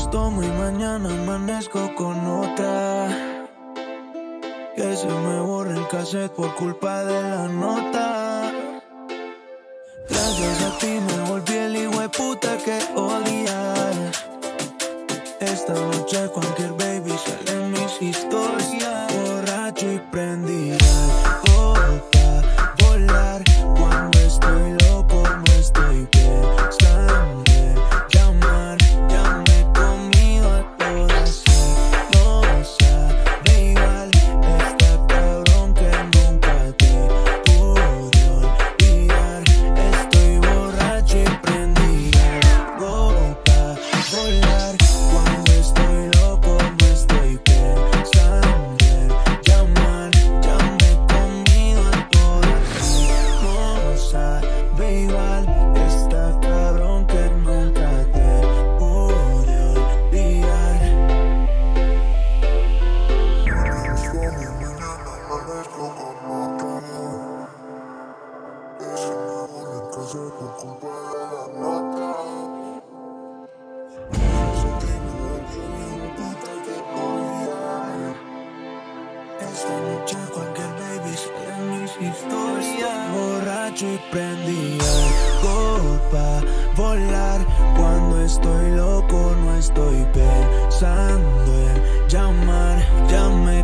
las tomo y mañana amanezco con otra. Que se me borra el cassette por culpa de la nota. Gracias a ti me volví el hijueputa que odias. Esta noche cualquier baby sale en mis historias. Borracho y prendido copa, volar. Cuando estoy loco no estoy pensando en llamar. Ya me he comido a todas y no sabe igual. Está cabrón que nunca te pude olvidar. Estoy borracho y prendido copa, volar. Cuando estoy loco no estoy pensando en llamar. Ya me he comido a todas y no sabe igual. Está cabrón que nunca te pude olvidar. Esta noche cualquier baby sale en mis historias. Borracho y prendí copa, volar. Cuando estoy loco no estoy pensando en llamar. Ya me